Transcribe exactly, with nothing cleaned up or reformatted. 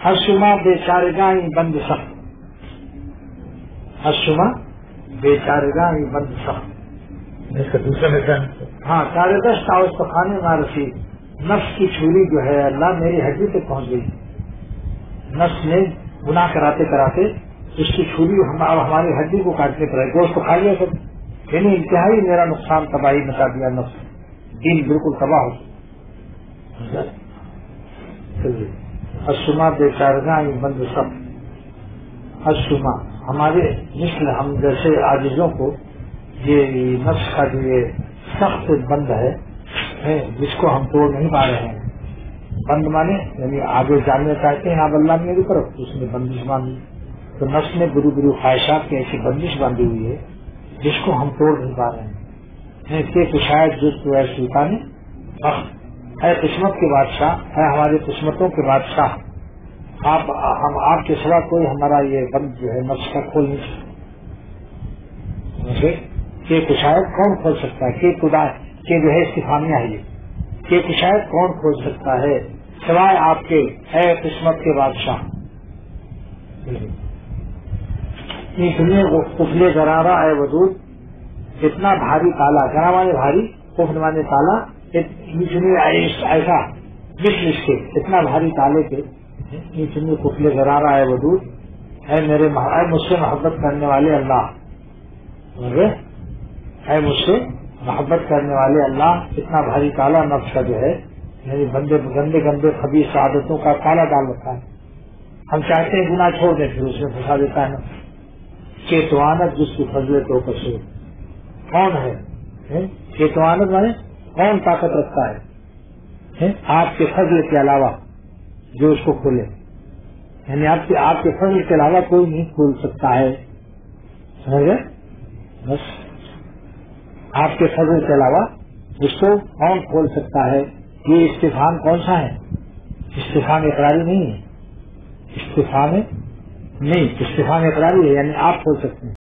ہر شما بیچارگاہیں بند سخت، ہر شما بیچارگاہیں بند سخت، اس کا دوسرا مثال ہاں چارگش تاؤس پخانے نہ رسی، نفس کی چھری جو ہے اللہ میری ہڈی تک پہنچ گئی، نفس نے گناہ کراتے کراتے اس کی چھری ہماری ہڈی کو کاٹنے پر ہے، گوشت کھا لیا سب، یعنی انتہائی میرا نقصان تباہی مچا دیا، نفس دین بالکل تباہ ہو چلیے۔ الشما بیچارگاہیں بند سب، الشما ہمارے مثل ہم جیسے عاجزوں کو یہ نفس کا جو یہ سخت بند ہے جس کو ہم توڑ نہیں پا رہے ہیں، بند مانے یعنی آگے جاننا چاہتے ہیں آپ اللہ میری طرف، اس نے بندش باندھی، تو نفس نے بری بری خواہشات کی ایسی بندش باندھی ہوئی ہے جس کو ہم توڑ نہیں پا رہے ہیں کہ تو شاید جو تو ہے سلطان بخت، اے قسمت کے بادشاہ، ہے ہماری قسمتوں کے بادشاہ، آپ ہم آپ کے سوا کوئی ہمارا یہ بند جو ہے نفس کا کھول نہیں سکتا، کہ کشاید کون کھول سکتا ہے، کہ خدا کہ جو ہے استفامیہ ہے یہ کہ کشاید کون کھول سکتا ہے سوائے آپ کے، اے قسمت کے بادشاہ۔ قفل گرارا اے وجود، اتنا بھاری تالا، گرا مانے بھاری، قفل مانے تالا، ایسا مثل اس کے اتنا بھاری تالے کے نیچے قفل گرارا اے وجود، اے میرے اے مجھ سے محبت کرنے والے اللہ، اے مجھ سے محبت کرنے والے اللہ، اتنا بھاری تالا نفس کا جو ہے یعنی بندے گندے گندے خبیث عادتوں کا تالا ڈال رکھا ہے، ہم چاہتے ہیں گناہ چھوڑ دیں پھر اس میں پھنسا دیتا ہے کہ توانت جس کی فضل تو قصور، کون ہے کہ توانت مانے کون طاقت رکھتا ہے آپ کے فضل کے علاوہ جو اس کو کھولے، یعنی آپ کے آپ کے فضل کے علاوہ کوئی نہیں کھول سکتا ہے، سمجھ گئے؟ بس آپ کے فضل کے علاوہ اس کو کون کھول سکتا ہے؟ یہ استفہام کون سا ہے؟ استفہام اقراری نہیں ہے، استفہام نہیں استفہام اقراری ہے، یعنی آپ کھول سکتے ہیں۔